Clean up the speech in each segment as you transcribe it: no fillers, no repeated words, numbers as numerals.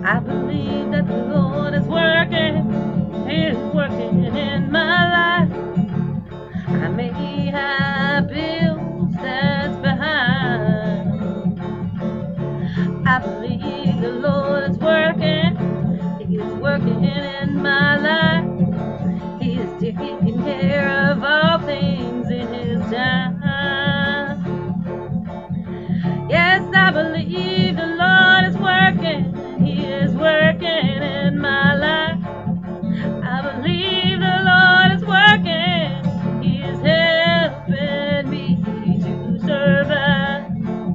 I believe that the Lord is working in my life. I may have bills that's behind. I believe the Lord is working. He is working in my life. He is taking care of all things in His time. Yes, I believe the Lord is working. He is working in my life. I believe the Lord is working. He is helping me to survive.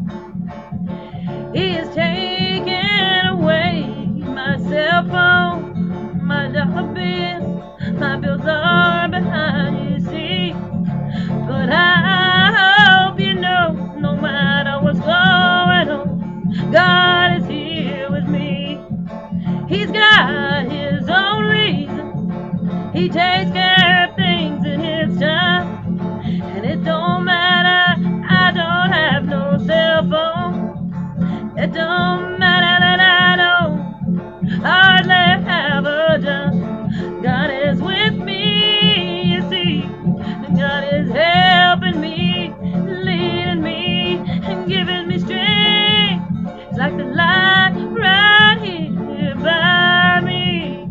He is taking away my cell phone, my dollar bill. My bills are behind, you see. But I hope you know, no matter what's going on, God is here with me. He's got His own reason. He takes care of things in His time. And it don't matter, I don't have no cell phone. It don't matter that I don't hardly have a job. God is with me, you see. God is helping me, leading me, and giving me strength. It's like the light right here by me.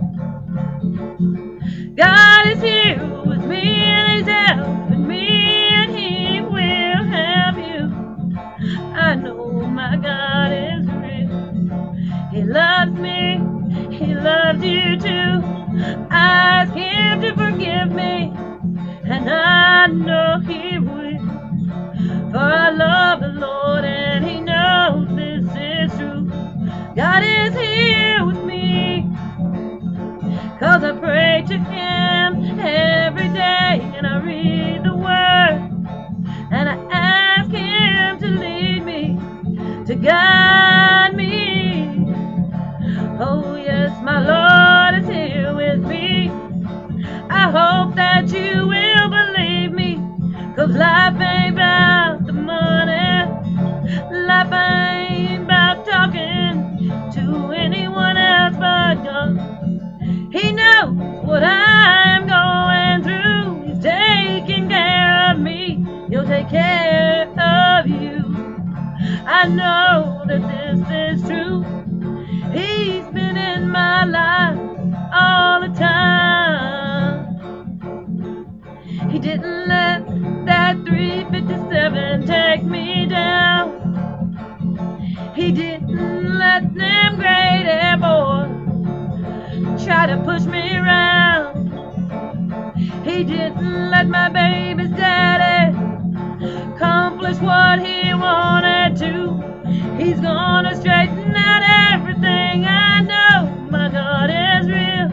God is here with me, and He's helping me, and He will help you. I know my God is real. He loves me, He loves you too. I ask Him to forgive me, and I know He will. For I love the Lord, and He knows this is true. God is here with me, 'cause I pray to Him every day, and I read the Word, and I ask Him to lead me, to guide me. Oh yes, my Lord is here with me. I hope that you will believe me, 'cause life ain't about the money. Life ain't about talking to anyone else but God. He knows what I'm going through. He's taking care of me. He'll take care of you. I know that this is true. He's been in my life all the time. He didn't let that 357 take me down. He didn't let them great air boys try to push me around. He didn't let my baby's daddy accomplish what he wanted to. He's gonna straighten out everything. I know my God is real.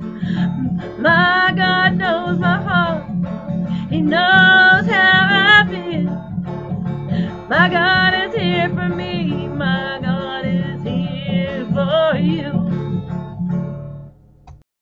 My God knows my heart. He knows how I feel. My God is here for me.